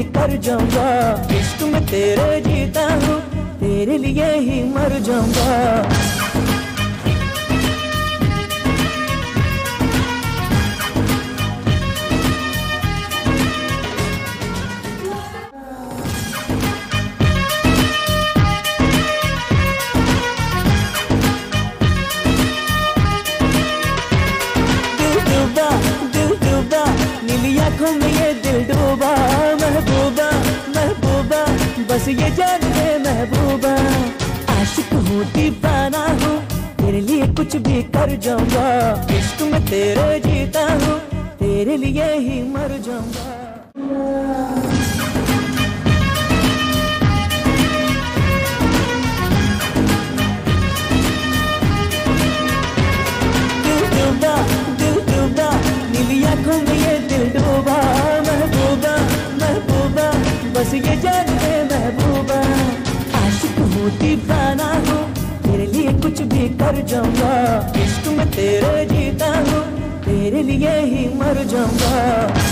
कर जाऊंगा। इश्क में तेरे जीता हूँ, तेरे लिए ही मर जाऊंगा। नीली आँखों में ये दिल डूबा, महबूबा महबूबा बस ये जान ले महबूबा। आशिक हूँ दीवाना हूँ, तेरे लिए कुछ भी कर जाऊंगा। इश्क में तेरे जीता हूँ, तेरे लिए ही मर जाऊंगा। नीली आँखों में ये दिल डूबा, महबूबा महबूबा बस ये जान ले महबूबा। आशिक हूँ दीवाना हूँ, तेरे लिए कुछ भी कर जाऊंगा। इश्क में तेरे जीता हूँ, तेरे लिए ही मर जाऊंगा।